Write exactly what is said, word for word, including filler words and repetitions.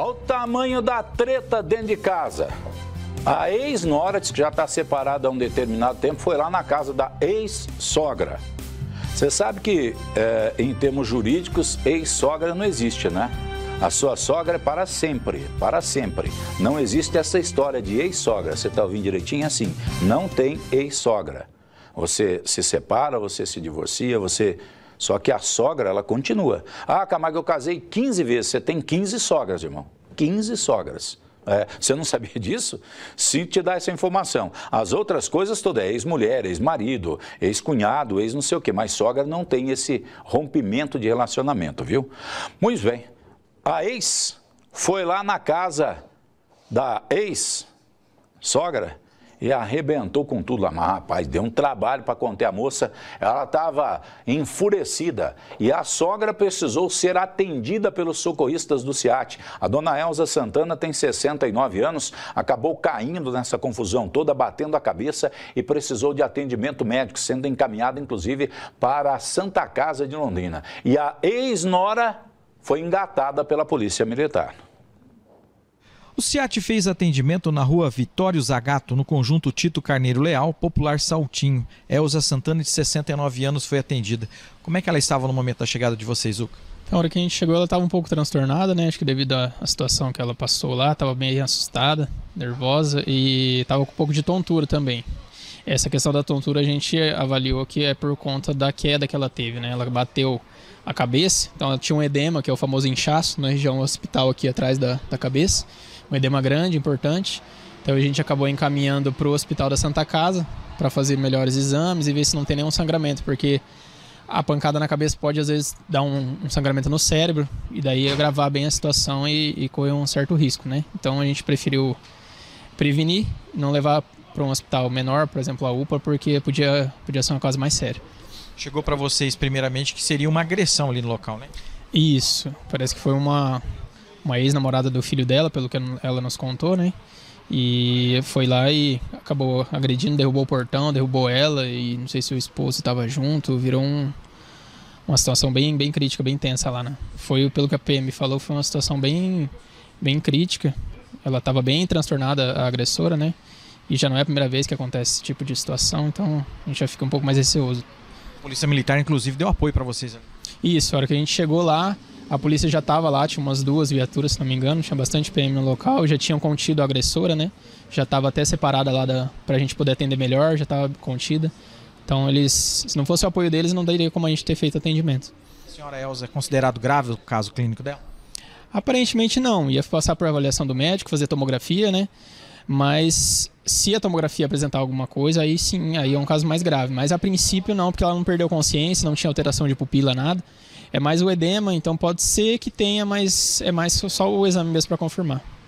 Olha o tamanho da treta dentro de casa. A ex-nora, que já está separada há um determinado tempo, foi lá na casa da ex-sogra. Você sabe que, é, em termos jurídicos, ex-sogra não existe, né? A sua sogra é para sempre, para sempre. Não existe essa história de ex-sogra. Você está ouvindo direitinho? Assim, não tem ex-sogra. Você se separa, você se divorcia, você... Só que a sogra, ela continua. Ah, Camargo, eu casei quinze vezes. Você tem quinze sogras, irmão. quinze sogras. É, você não sabia disso? Se te dá essa informação. As outras coisas todas, é ex-mulher, ex-marido, ex-cunhado, ex não sei o quê. Mas sogra não tem esse rompimento de relacionamento, viu? Muito bem. A ex foi lá na casa da ex-sogra e arrebentou com tudo lá. Mas, rapaz, deu um trabalho para conter a moça. Ela estava enfurecida e a sogra precisou ser atendida pelos socorristas do SEAT. A dona Elza Santana tem sessenta e nove anos, acabou caindo nessa confusão toda, batendo a cabeça e precisou de atendimento médico, sendo encaminhada, inclusive, para a Santa Casa de Londrina. E a ex-nora foi engatada pela Polícia Militar. O SEAT fez atendimento na rua Vitório Zagato, no conjunto Tito Carneiro Leal, popular Saltinho. Elza Santana, de sessenta e nove anos, foi atendida. Como é que ela estava no momento da chegada de vocês, Zuca? Na hora que a gente chegou, ela estava um pouco transtornada, né? Acho que devido à situação que ela passou lá, estava bem assustada, nervosa e estava com um pouco de tontura também. Essa questão da tontura a gente avaliou que é por conta da queda que ela teve, né? Ela bateu a cabeça, então ela tinha um edema, que é o famoso inchaço, na região hospital aqui atrás da, da cabeça. Um edema grande, importante. Então a gente acabou encaminhando para o Hospital da Santa Casa para fazer melhores exames e ver se não tem nenhum sangramento, porque a pancada na cabeça pode às vezes dar um, um sangramento no cérebro e daí agravar bem a situação e, e correr um certo risco, né? Então a gente preferiu prevenir, não levar para um hospital menor, por exemplo a U P A, porque podia, podia ser uma coisa mais séria. Chegou para vocês primeiramente que seria uma agressão ali no local, né? Isso, parece que foi uma... uma ex-namorada do filho dela, pelo que ela nos contou, né? E foi lá e acabou agredindo, derrubou o portão, derrubou ela e não sei se o esposo estava junto, virou um, uma situação bem, bem crítica, bem tensa lá, né? Foi, pelo que a P M falou, foi uma situação bem, bem crítica. Ela estava bem transtornada, a agressora, né? E já não é a primeira vez que acontece esse tipo de situação, então a gente já fica um pouco mais receoso. A Polícia Militar, inclusive, deu apoio para vocês, né? Isso, a hora que a gente chegou lá, a polícia já estava lá, tinha umas duas viaturas, se não me engano, tinha bastante P M no local, já tinham contido a agressora, né? Já estava até separada lá para a gente poder atender melhor, já estava contida. Então, eles, se não fosse o apoio deles, não daria como a gente ter feito atendimento. A senhora Elza, é considerado grave o caso clínico dela? Aparentemente não, ia passar por avaliação do médico, fazer tomografia, né? Mas se a tomografia apresentar alguma coisa, aí sim, aí é um caso mais grave. Mas a princípio não, porque ela não perdeu consciência, não tinha alteração de pupila, nada. É mais o edema, então pode ser que tenha, mas é mais só o exame mesmo para confirmar.